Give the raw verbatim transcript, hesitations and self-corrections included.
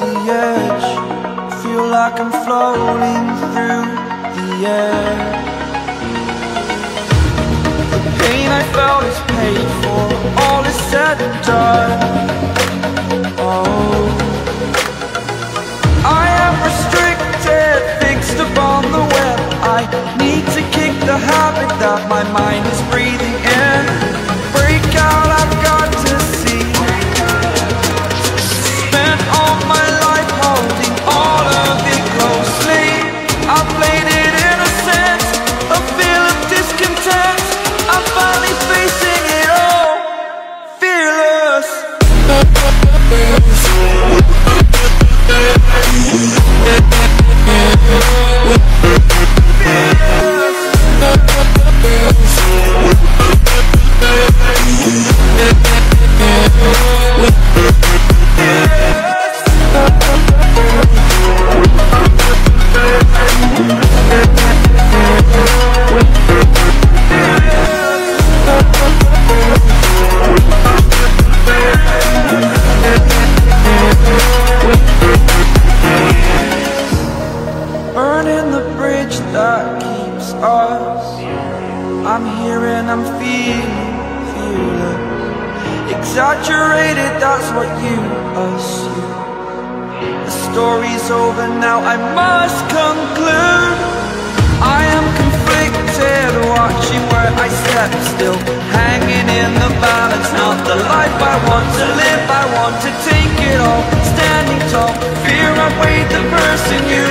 the edge, feel like I'm floating through the air. The pain I felt is paid for, all is said and done. Oh, I am restricted, fixed upon the web. I need to kick the habit that my mind is breathing in. Break out, I've got to see. Spent all my life holding all of it closely. I played it in a sense, a feel of discontent. I'm finally facing it all, fearless. Burning the bridge that keeps us. I'm here and I'm feeling, feeling exaggerated, that's what you assume. The story's over now, I must conclude. I am conflicted, watching where I step still, hanging in the balance. Not the life I want to live, I want to take it all. Standing tall, fear I weighed the person you